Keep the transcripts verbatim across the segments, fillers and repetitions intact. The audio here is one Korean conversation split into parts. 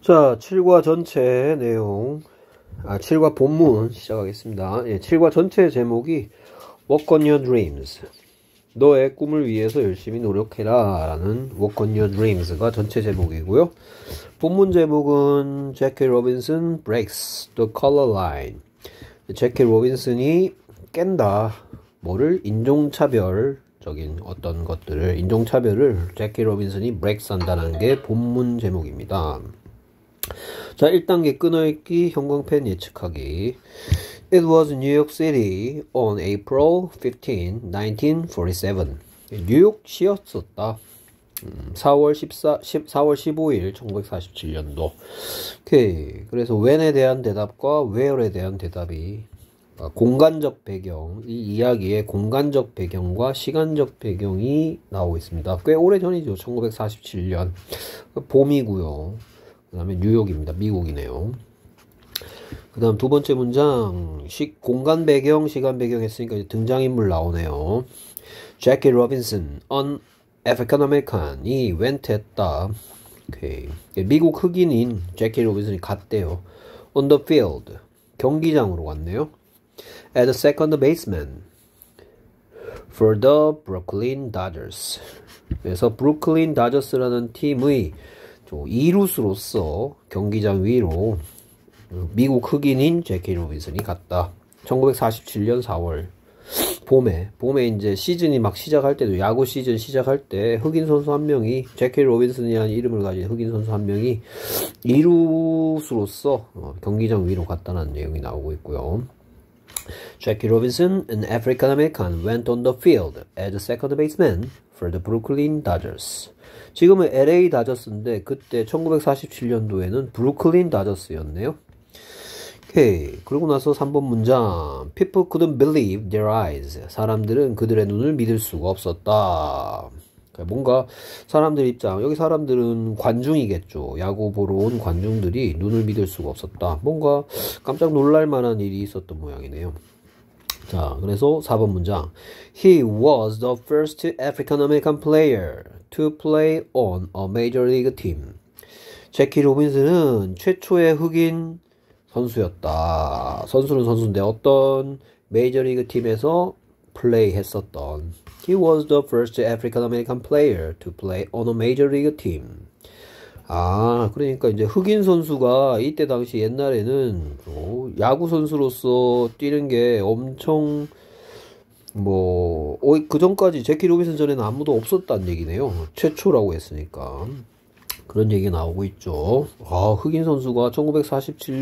자, 칠과 전체 내용, 아, 칠과 본문 시작하겠습니다. 예, 칠과 전체 제목이 Work on your dreams. 너의 꿈을 위해서 열심히 노력해라 라는 Work on your dreams가 전체 제목이고요. 본문 제목은 Jackie Robinson breaks the color line. 제키 로빈슨이 깬다. 뭐를? 인종차별적인 어떤 것들을, 인종차별을 제키 로빈슨이 breaks 한다는 게 본문 제목입니다. 자, 일 단계 끊어읽기, 형광펜 예측하기. It was New York City on April fifteenth, nineteen forty-seven. 뉴욕시였었다. 음, 사월 십사, 사월 십오일 천구백사십칠 년도. 오케이. 그래서 when에 대한 대답과 where에 대한 대답이 공간적 배경, 이 이야기의 공간적 배경과 시간적 배경이 나오고 있습니다. 꽤 오래전이죠. 천구백사십칠 년. 봄이고요. 그 다음에 뉴욕입니다. 미국이네요. 그 다음 두 번째 문장, 시, 공간 배경, 시간 배경 했으니까 이제 등장인물 나오네요. Jackie Robinson, an African American이 went 했다. 오케이. 미국 흑인인 제키 로빈슨이 갔대요. On the field, 경기장으로 갔네요. As a second baseman for the Brooklyn Dodgers. 그래서 브루클린 다저스라는 팀의 이루수로서 경기장 위로 미국 흑인인 제키 로빈슨이 갔다. 천구백사십칠 년 사월 봄에 봄에 이제 시즌이 막 시작할 때도, 야구 시즌 시작할 때 흑인 선수 한 명이, 제키 로빈슨이라는 이름을 가진 흑인 선수 한 명이 이루수로서 어, 경기장 위로 갔다는 내용이 나오고 있고요. Jackie Robinson, an African American, went on the field as a second baseman for the Brooklyn Dodgers. 지금은 엘에이 다저스인데 그때 천구백사십칠 년도에는 브루클린 다저스였네요. 오케이. 그러고 나서 삼 번 문장. People couldn't believe their eyes. 사람들은 그들의 눈을 믿을 수가 없었다. 뭔가 사람들 입장, 여기 사람들은 관중이겠죠. 야구 보러 온 관중들이 눈을 믿을 수가 없었다. 뭔가 깜짝 놀랄 만한 일이 있었던 모양이네요. 자, 그래서 사 번 문장. He was the first African American player to play on a major league team. 제키 로빈슨은 최초의 흑인 선수였다. 선수는 선수인데 어떤 메이저리그 팀에서 플레이 했었던. He was the first African American player to play on a major league team. 아, 그러니까 이제 흑인 선수가 이때 당시 옛날에는 어, 야구 선수로서 뛰는 게 엄청 뭐, 어, 그 전까지 제키 로빈슨 전에는 아무도 없었다는 얘기네요. 최초라고 했으니까. 그런 얘기가 나오고 있죠. 아, 흑인 선수가 천구백사십칠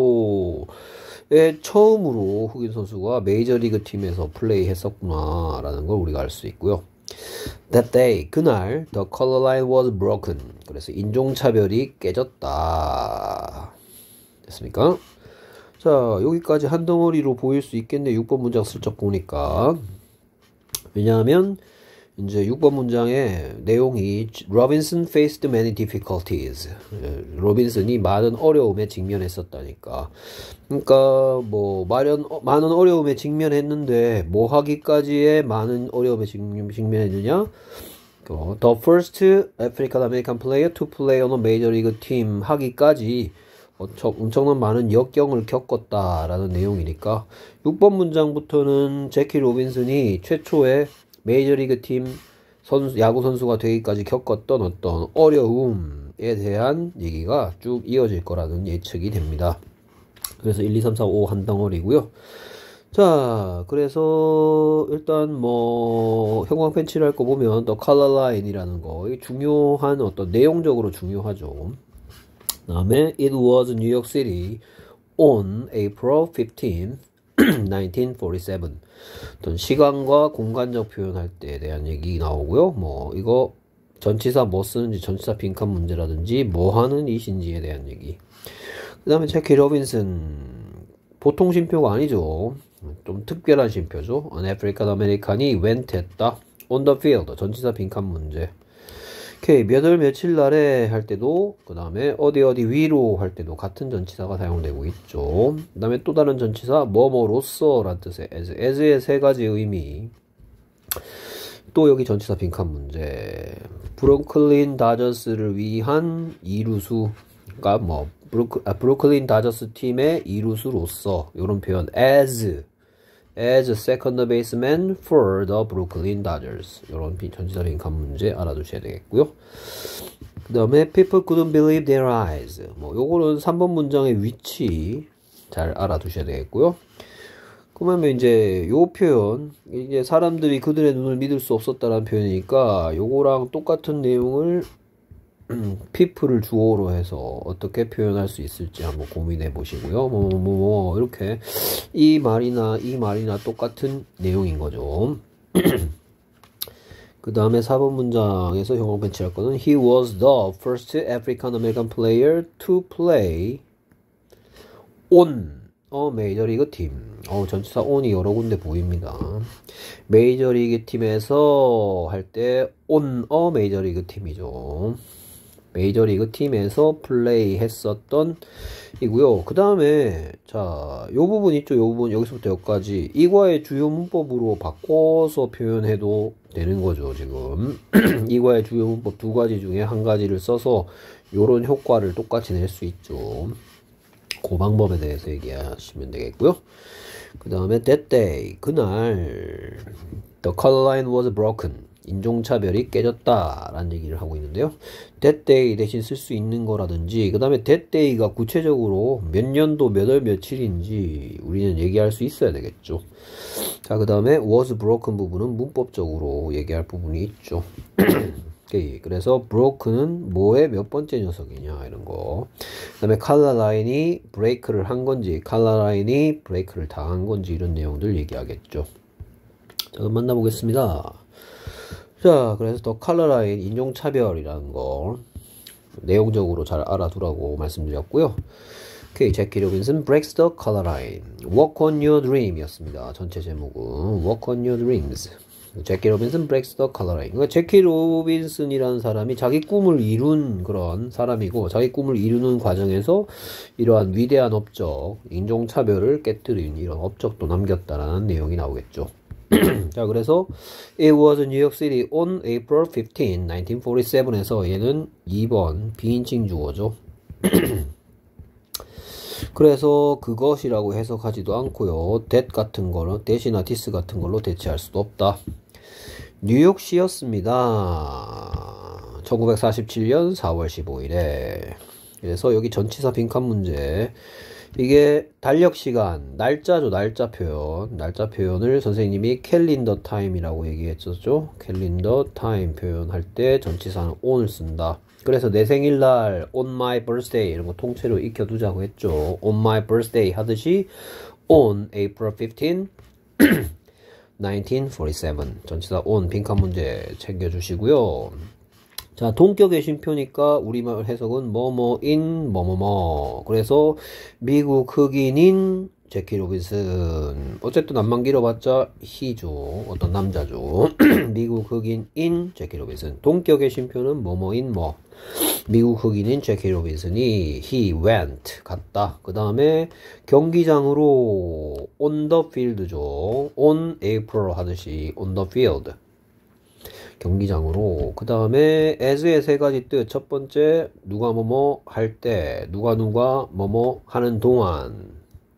년도에 처음으로 흑인 선수가 메이저리그 팀에서 플레이 했었구나 라는 걸 우리가 알 수 있고요. That day, 그날 the color line was broken. 그래서 인종차별이 깨졌다. 됐습니까? 자, 여기까지 한 덩어리로 보일 수 있겠네. 육 번 문장 슬쩍 보니까. 왜냐하면 이제 육 번 문장의 내용이 Robinson faced many difficulties. 로빈슨이 많은 어려움에 직면했었다니까. 그러니까 뭐 마련, 많은 어려움에 직면했는데 뭐 하기까지의 많은 어려움에 직면했느냐? The first African American player to play on a major league team 하기까지 엄청난 많은 역경을 겪었다라는 내용이니까 육 번 문장부터는 제키 로빈슨이 최초의 메이저리그 팀 선수, 야구 선수가 되기까지 겪었던 어떤 어려움에 대한 얘기가 쭉 이어질 거라는 예측이 됩니다. 그래서 일, 이, 삼, 사, 오 한 덩어리고요. 자, 그래서 일단 뭐 형광펜 칠할 거 보면 더 컬러 라인이라는 거, 이게 중요한 어떤 내용적으로 중요하죠. 그 다음에 It was New York City on April fifteenth, nineteen forty-seven. 어떤 시간과 공간적 표현할 때에 대한 얘기 나오고요. 뭐 이거 전치사 뭐 쓰는지, 전치사 빈칸 문제라든지 뭐 하는 이신지에 대한 얘기. 그 다음에 제키 로빈슨, 보통 쉼표가 아니죠. 좀 특별한 쉼표죠. An African American이 went 했다. On the field, 전치사 빈칸 문제. 오케이. 몇 월 며칠 날에 할 때도, 그 다음에 어디 어디 위로 할 때도 같은 전치사가 사용되고 있죠. 그 다음에 또 다른 전치사 뭐뭐로써 라는 뜻의 as, as의 세 가지 의미. 또 여기 전치사 빈칸 문제. 브루클린 다저스를 위한 이루수, 그러니까 뭐 브루크, 아, 브루클린 다저스 팀의 이루수로서 이런 표현 as as second baseman for the Brooklyn Dodgers 이런 전치사 빈칸 문제 알아두셔야 되겠고요. 그 다음에 people couldn't believe their eyes 뭐 요거는 삼 번 문장의 위치 잘 알아두셔야 되겠고요. 그러면 이제 요 표현 이게 사람들이 그들의 눈을 믿을 수 없었다라는 표현이니까 요거랑 똑같은 내용을 people을 주어로 해서 어떻게 표현할 수 있을지 한번 고민해 보시고요. 뭐, 뭐, 뭐, 이렇게 이 말이나 이 말이나 똑같은 내용인 거죠. 그 다음에 사 번 문장에서 형광 펜치할 거는 He was the first African American player to play on a major league team. 어, 전치사 on이 여러 군데 보입니다. 메이저리그 팀에서 할 때 on a 메이저리그 팀이죠. 메이저리그 팀에서 플레이 했었던 이고요. 그 다음에 자, 요 부분 있죠. 요 부분 여기서부터 여기까지 이과의 주요 문법으로 바꿔서 표현해도 되는 거죠. 지금 이과의 주요 문법 두 가지 중에 한 가지를 써서 요런 효과를 똑같이 낼 수 있죠. 그 방법에 대해서 얘기하시면 되겠고요. 그 다음에 that day 그날 the color line was broken 인종차별이 깨졌다 라는 얘기를 하고 있는데요. that day 대신 쓸 수 있는 거라든지 그 다음에 that day가 구체적으로 몇 년도 몇 월 며칠인지 우리는 얘기할 수 있어야 되겠죠. 자, 그 다음에 was broken 부분은 문법적으로 얘기할 부분이 있죠. 오케이. 그래서 broken은 뭐의 몇 번째 녀석이냐 이런 거. 그 다음에 color line이 break를 한 건지 color line이 break를 당한 건지 이런 내용들 얘기하겠죠. 자, 그럼 만나보겠습니다. 자, 그래서 더 컬러 라인 인종차별이라는 거 내용적으로 잘 알아두라고 말씀드렸고요. 오케이, 제키 로빈슨 breaks the color line. Walk on your dream 이었습니다. 전체 제목은 Walk on your dreams. 제키 로빈슨 breaks the color line. 그러니까 제키 로빈슨이라는 사람이 자기 꿈을 이룬 그런 사람이고 자기 꿈을 이루는 과정에서 이러한 위대한 업적, 인종차별을 깨뜨린 이런 업적도 남겼다라는 내용이 나오겠죠. 자, 그래서 It was New York City on April fifteenth, nineteen forty-seven에서 얘는 이 번 비인칭 주어죠. 그래서 그것이라고 해석하지도 않고요. that 같은 거는 that이나 this 같은 걸로 대체할 수도 없다. 뉴욕시였습니다. 천구백사십칠 년 사월 십오일에. 그래서 여기 전치사 빈칸 문제. 이게 달력시간, 날짜죠. 날짜 표현. 날짜 표현을 선생님이 캘린더 타임이라고 얘기했었죠. 캘린더 타임 표현할 때 전치사는 on을 쓴다. 그래서 내 생일날 on my birthday 이런 거 통째로 익혀두자고 했죠. on my birthday 하듯이 on April fifteenth, nineteen forty-seven 전치사 on 빈칸 문제 챙겨주시고요. 자, 동격의 쉼표니까 우리말 해석은 뭐뭐인 뭐뭐뭐. 그래서 미국 흑인인 제키 로빈슨. 어쨌든 안만 길어봤자 he죠. 어떤 남자죠. 미국 흑인인 제키 로빈슨. 동격의 쉼표는 뭐뭐인 뭐. 미국 흑인인 제키 로빈슨이 he went 갔다. 그 다음에 경기장으로 on the field죠. on April 하듯이 on the field. 경기장으로. 그 다음에 as의 세 가지 뜻. 첫 번째, 누가 뭐뭐 할 때, 누가 누가 뭐뭐 하는 동안,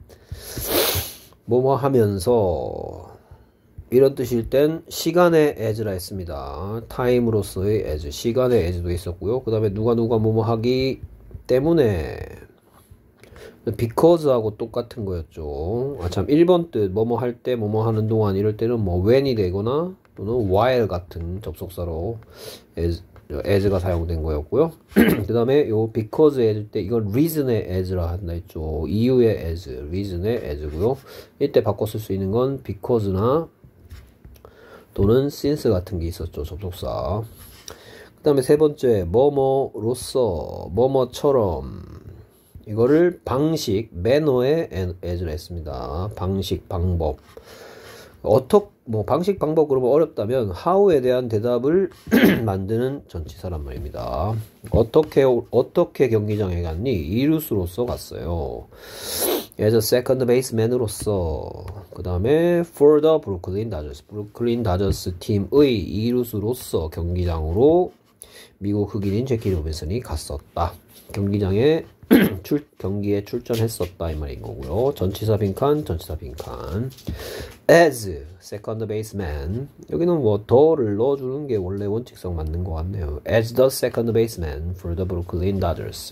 뭐뭐 하면서 이런 뜻일 땐 시간의 as라 했습니다. 타임으로서의 as, 시간의 as도 있었고요. 그 다음에 누가 누가 뭐뭐 하기 때문에 because하고 똑같은 거였죠. 아, 참, 일 번 뜻, 뭐뭐 할 때, 뭐뭐 하는 동안 이럴 때는 뭐 when이 되거나 또는 while 같은 접속사로 as, as가 사용된 거였고요. 그 다음에 요 because as 때 이건 reason의 as라 한다 했죠. 이유의 as, reason의 as고요. 이때 바꿔 쓸 수 있는 건 because나 또는 since 같은 게 있었죠. 접속사. 그 다음에 세 번째, 뭐뭐로서, 뭐뭐처럼 이거를 방식, 매너의 as를 했습니다. 방식, 방법. 어떻게, 뭐, 방식, 방법 그러면 어렵다면, how에 대한 대답을 만드는 전치사란 말입니다. 어떻게, 어떻게 경기장에 갔니? 이루수로서 갔어요. as a second baseman으로서. 그 다음에, for the Brooklyn Dodgers. 브루클린 다저스 팀의 이루수로서 경기장으로 미국 흑인인 제키 로빈슨이 갔었다. 경기장에 출, 경기에 출전했었다 이 말인 거고요. 전치사 빈칸, 전치사 빈칸. as second baseman. 여기는 뭐 더를 넣어주는 게 원래 원칙상 맞는 것 같네요. as the second baseman for the Brooklyn Dodgers.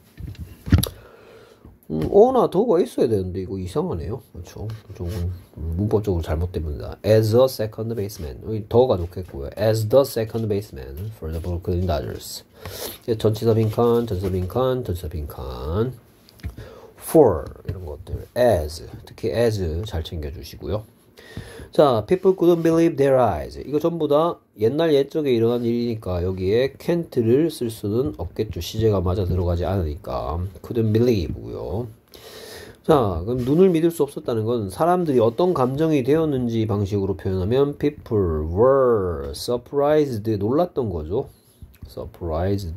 음, 어나 더가 있어야 되는데 이거 이상하네요. 그렇죠. 조금 문법적으로 잘못됩니다. as a second baseman. 여기 더가 좋겠고요. as the second baseman for the Brooklyn Dodgers. 전치사 빈칸, 전치사 빈칸, 전치사 빈칸. for 이런 것들. as 특히 as 잘 챙겨주시고요. 자, people couldn't believe their eyes. 이거 전부 다 옛날 옛적에 일어난 일이니까 여기에 can't를 쓸 수는 없겠죠. 시제가 맞아 들어가지 않으니까. couldn't believe고요. 자, 그럼 눈을 믿을 수 없었다는 건 사람들이 어떤 감정이 되었는지 방식으로 표현하면 people were surprised. 놀랐던 거죠. surprised.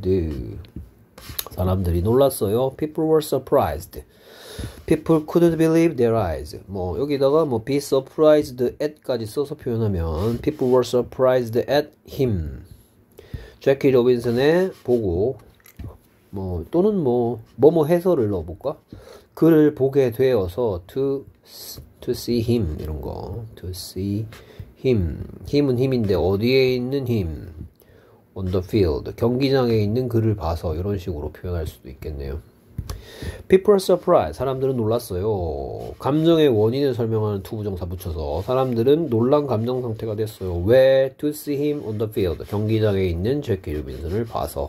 사람들이 놀랐어요. people were surprised. People couldn't believe their eyes. 뭐 여기다가 뭐 be surprised at까지 써서 표현하면 people were surprised at him. 제키 로빈슨의 보고 뭐 또는 뭐 뭐뭐 해설을 넣어볼까? 그를 보게 되어서 to to see him 이런 거. to see him. 힘은 힘인데 어디에 있는 힘? on the field. 경기장에 있는 그를 봐서 이런 식으로 표현할 수도 있겠네요. People are surprised. 사람들은 놀랐어요. 감정의 원인을 설명하는 to 부정사 붙여서 사람들은 놀란 감정 상태가 됐어요. 왜? To see him on the field. 경기장에 있는 제키 로빈슨을 봐서.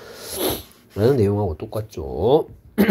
라는 내용하고 똑같죠.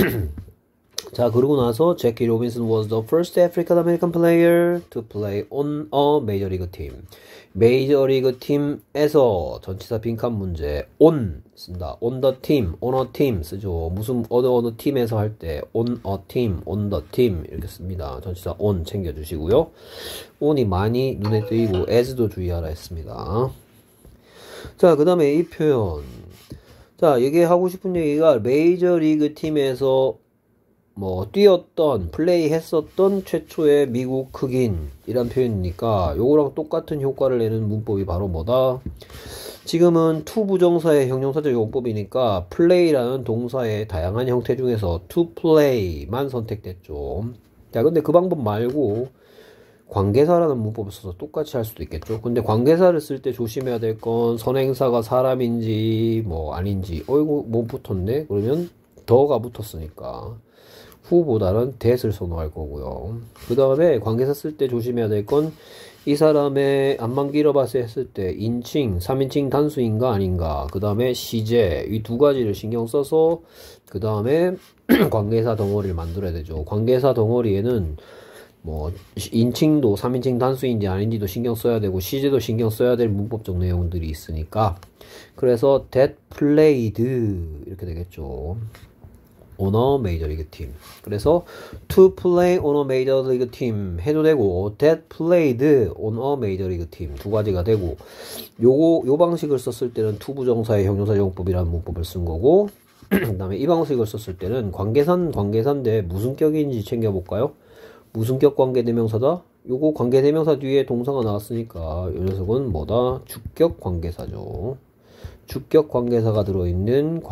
자, 그러고 나서 제키 로빈슨 was the first African American player to play on a major league team. 메이저리그 팀에서 전치사 빈칸 문제 on 쓴다. on the team, on a team 쓰죠. 무슨 어느 어느 팀에서 할 때 on a team, on the team 이렇게 씁니다. 전치사 on 챙겨주시고요. on이 많이 눈에 띄고 as도 주의하라 했습니다. 자, 그 다음에 이 표현. 자, 얘기하고 싶은 얘기가 메이저리그 팀에서 뭐 뛰었던 플레이 했었던 최초의 미국 흑인이란 표현이니까 요거랑 똑같은 효과를 내는 문법이 바로 뭐다? 지금은 to 부정사의 형용사적 용법이니까 play라는 동사의 다양한 형태 중에서 to play만 선택됐죠. 자, 근데 그 방법 말고 관계사라는 문법을 써서 똑같이 할 수도 있겠죠. 근데 관계사를 쓸 때 조심해야 될 건 선행사가 사람인지 뭐 아닌지. 어이구 뭐 붙었네? 그러면 더가 붙었으니까 후보다는 that을 선호할 거고요. 그 다음에 관계사 쓸 때 조심해야 될 건 이 사람의 안만 길어봤을 했을 때 인칭, 삼인칭 단수인가 아닌가. 그 다음에 시제 이 두 가지를 신경 써서 그 다음에 관계사 덩어리를 만들어야 되죠. 관계사 덩어리에는 뭐 인칭도 삼인칭 단수인지 아닌지도 신경 써야 되고 시제도 신경 써야 될 문법적 내용들이 있으니까 그래서 that played 이렇게 되겠죠. on a major league team. 그래서 to play on a major league team 해도 되고 that played on a major league team 두 가지가 되고 요거 요 방식을 썼을 때는 to 부정사의 형용사 용법이라는 문법을 쓴 거고 그 다음에 이 방식을 썼을 때는 관계산 관계사인데 무슨 격인지 챙겨볼까요? 무슨 격 관계대명사다? 요거 관계대명사 뒤에 동사가 나왔으니까 이 녀석은 뭐다? 주격 관계사죠. 주격 관계사가 들어있는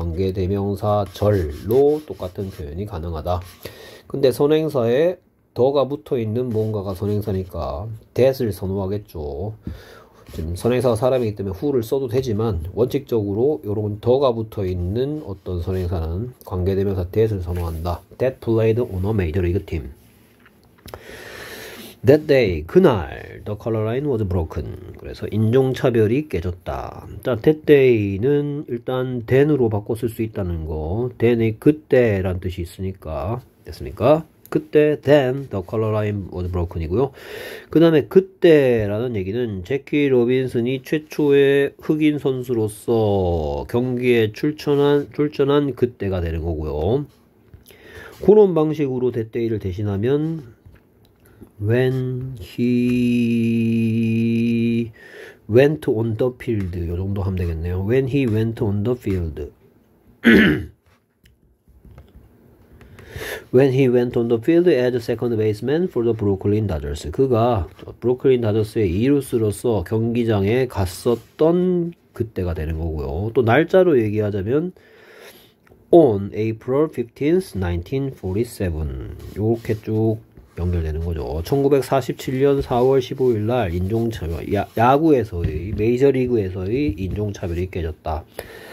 관계대명사절로 똑같은 표현이 가능하다. 근데 선행사에 더가 붙어있는 뭔가가 선행사니까 that을 선호하겠죠. 지금 선행사가 사람이기 때문에 who를 써도 되지만 원칙적으로 요런 더가 붙어있는 어떤 선행사는 관계대명사 that을 선호한다. That played on a major league team. That day, 그날, the color line was broken. 그래서 인종차별이 깨졌다. 자, that day는 일단 then으로 바꿔 쓸 수 있다는 거. then이 그때란 뜻이 있으니까, 됐습니까? 그때, then, the color line was broken 이고요. 그 다음에 그때라는 얘기는 제키 로빈슨이 최초의 흑인 선수로서 경기에 출전한, 출전한 그때가 되는 거고요. 그런 방식으로 that day를 대신하면 when he went on the field 요 정도 하면 되겠네요. when he went on the field when he went on the field as second baseman for the Brooklyn Dodgers 그가 브루클린 다저스의 이루스로서 경기장에 갔었던 그때가 되는 거고요. 또 날짜로 얘기하자면 on April fifteenth, nineteen forty-seven. 요렇게 쭉 연결되는 거죠. 천구백사십칠년 사월 십오일 날 인종차별, 야, 야구에서의, 메이저리그에서의 인종차별이 깨졌다.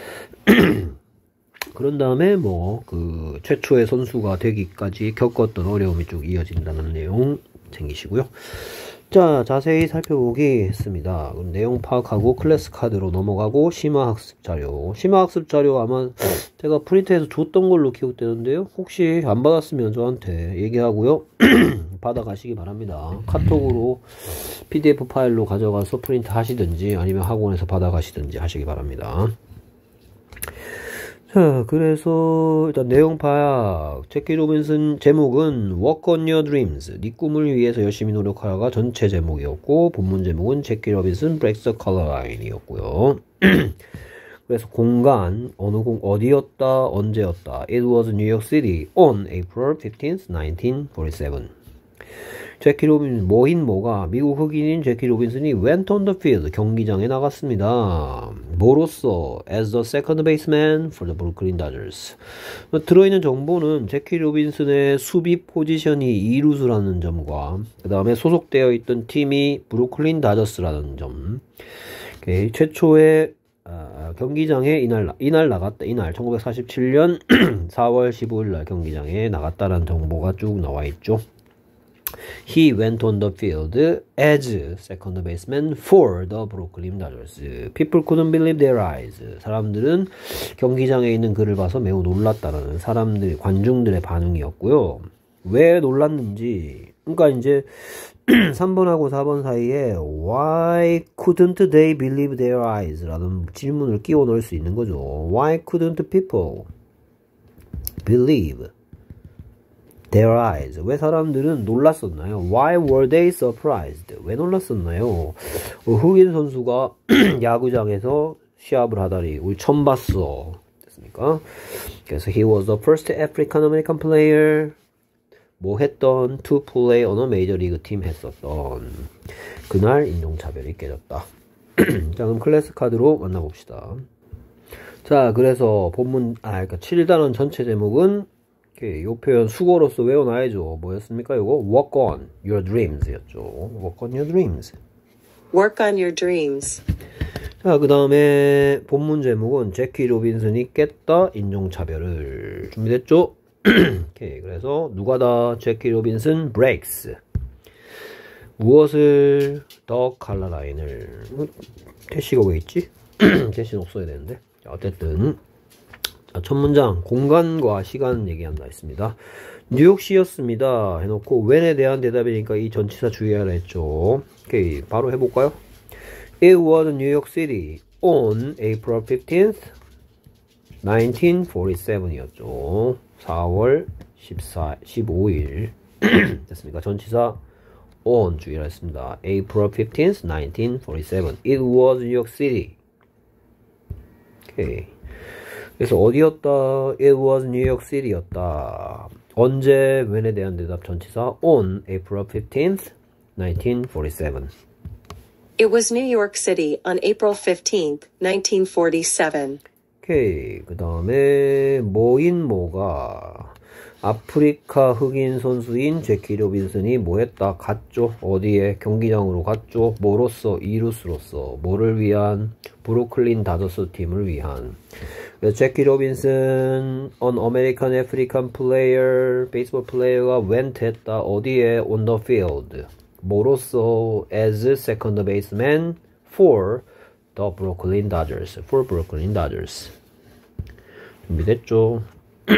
그런 다음에 뭐 그 최초의 선수가 되기까지 겪었던 어려움이 쭉 이어진다는 내용 챙기시고요. 자, 자세히 살펴보겠습니다. 그럼 내용 파악하고 클래스 카드로 넘어가고 심화학습 자료. 심화학습 자료 아마 제가 프린트해서 줬던 걸로 기억되는데요. 혹시 안 받았으면 저한테 얘기하고요. 받아가시기 바랍니다. 카톡으로 피디에프 파일로 가져가서 프린트 하시든지 아니면 학원에서 받아가시든지 하시기 바랍니다. 자, 그래서 일단 내용 파악. 제키 로빈슨 제목은 Work on Your Dreams. 네 꿈을 위해서 열심히 노력하여가 전체 제목이었고, 본문 제목은 제키 로빈슨 Breaks the Color Line이었고요. 그래서 공간, 어느 공 어디였다, 언제였다. It was New York City on April fifteenth, nineteen forty-seven. 제키 로빈슨, 뭐인 뭐가, 미국 흑인인 제키 로빈슨이 went on the field, 경기장에 나갔습니다. 뭐로써? as the second baseman for the Brooklyn Dodgers. 들어있는 정보는 제키 로빈슨의 수비 포지션이 이루수라는 점과 그 다음에 소속되어 있던 팀이 브루클린 다저스라는 점. 오케이. 최초의 아, 경기장에 이날, 이날 나갔다. 이날 천구백사십칠년 사월 십오일 날 경기장에 나갔다라는 정보가 쭉 나와 있죠. He went on the field as second baseman for the Brooklyn Dodgers. People couldn't believe their eyes. 사람들은 경기장에 있는 그를 봐서 매우 놀랐다는 사람들, 관중들의 반응이었고요. 왜 놀랐는지, 그러니까 이제 삼 번하고 사 번 사이에 Why couldn't they believe their eyes? 라는 질문을 끼워 넣을 수 있는 거죠. Why couldn't people believe their eyes? 왜 사람들은 놀랐었나요? Why were they surprised? 왜 놀랐었나요? 어, 흑인 선수가 야구장에서 시합을 하다니 우리 처음 봤어. 됐습니까? 그래서 he was the first African American player. 뭐 했던 to play on a major league team 했었던. 그날 인종차별이 깨졌다. 자, 그럼 클래스 카드로 만나봅시다. 자, 그래서 본문, 아, 그러니까 칠 단원 전체 제목은 이 표현 수고로서 외워놔야죠. 뭐였습니까? 이거 Work on your dreams 였죠. Work on your dreams. Work on your dreams. 자, 그 다음에 본문 제목은 제키 로빈슨이 깼다 인종차별을. 준비됐죠? 오케이. 그래서 누가 다 제키 로빈슨 breaks. 무엇을? The color line을. 태시가 왜 있지? 태시는 없어야 되는데. 자, 어쨌든 자, 첫 문장 공간과 시간 얘기한다 했습니다. 뉴욕시였습니다 해놓고 when에 대한 대답이니까 이 전치사 주의하라 했죠. 오케이, 바로 해볼까요? It was New York City on April fifteenth, nineteen forty-seven 이었죠. 사월 십오일 됐습니까? 전치사 on 주의하라 했습니다. April fifteenth, nineteen forty-seven. It was New York City. 오케이. 그래서 어디였다? It was New York City였다. 언제? when에 대한 대답 전치사 on April fifteenth, nineteen forty-seven. It was New York City on April fifteenth, nineteen forty-seven. 오케이. 그 다음에 뭐인 뭐가 아프리카 흑인 선수인 제키 로빈슨이 뭐 했다? 갔죠. 어디에? 경기장으로 갔죠. 뭐로써? 이루스로서. 뭐를 위한? 브루클린 다저스 팀을 위한. 그래서 제키 로빈슨, an American African player, 베이스볼 플레이어가 went 했다. 어디에? on the field. 뭐로써? as second baseman for the Brooklyn Dodgers. for Brooklyn Dodgers. 준비됐죠?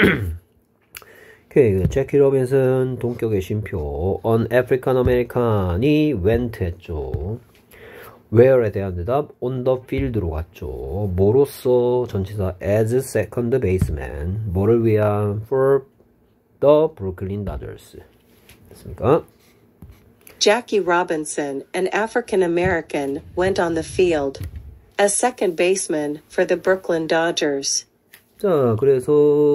오케이. 제키 로빈슨 동격의 쉼표. an African American이 went 했죠. where에 대한 대답 on the field로 갔죠. 뭐로써? 전치사 as second baseman. 뭐를 위한? for the Brooklyn Dodgers. 됐습니까? Jackie Robinson, an African American, went on the field as second baseman for the Brooklyn Dodgers. 자, 그래서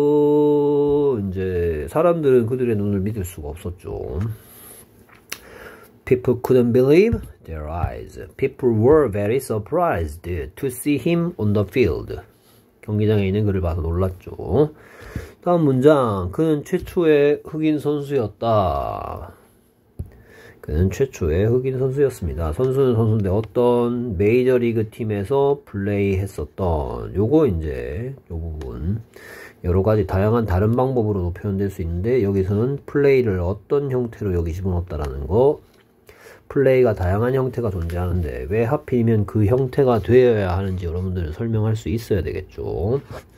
이제 사람들은 그들의 눈을 믿을 수가 없었죠. People couldn't believe their eyes. People were very surprised to see him on the field. 경기장에 있는 그를 봐서 놀랐죠. 다음 문장. 그는 최초의 흑인 선수였다. 그는 최초의 흑인 선수였습니다. 선수는 선수인데 어떤 메이저리그 팀에서 플레이했었던 요거 이제 요 부분 여러가지 다양한 다른 방법으로도 표현될 수 있는데 여기서는 플레이를 어떤 형태로 여기 집어넣었다라는 거 플레이가 다양한 형태가 존재하는데 왜 하필이면 그 형태가 되어야 하는지 여러분들은 설명할 수 있어야 되겠죠.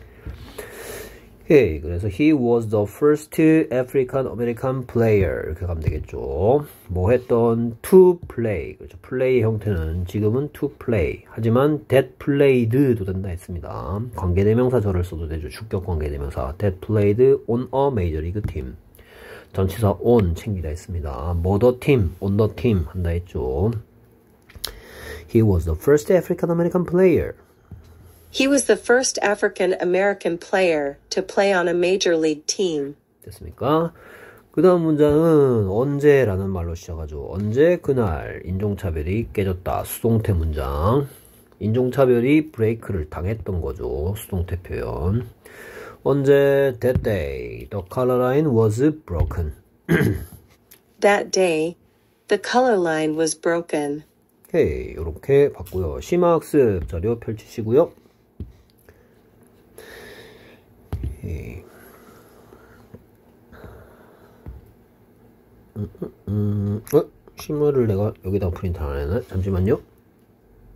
오케이. 그래서 he was the first African American player 이렇게 가면 되겠죠. 뭐 했던 to play 그렇죠. 플레이 형태는 지금은 to play 하지만 that played도 된다 했습니다. 관계대명사절을 써도 되죠. 주격 관계대명사 that played on a major league team. 전치사 on 챙기다 했습니다. 뭐 the team, on the team 한다 했죠. He was the first African American player. He was the first African American player to play on a major league team. 됐습니까? 그 다음 문장은 언제라는 말로 시작하죠. 언제 그날 인종차별이 깨졌다. 수동태 문장. 인종차별이 브레이크를 당했던 거죠. 수동태 표현. 언제 that day the color line was broken. That day, the color line was broken. 오케이, 이렇게 봤고요. 심화학습 자료 펼치시고요. 오케이. 음, 음, 음. 어? 심화를 내가 여기다 프린트 안 해놨네? 잠시만요.